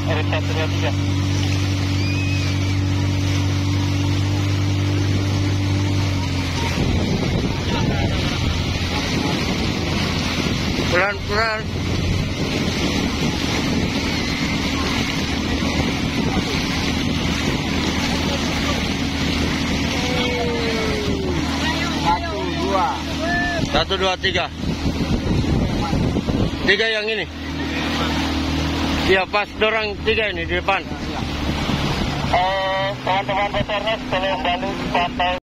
RS 123. Pelan-pelan. Satu, dua, tiga. Tiga yang ini. Ya pas dorang tiga ini di depan. Teman-teman Basarnas tolong bantu partai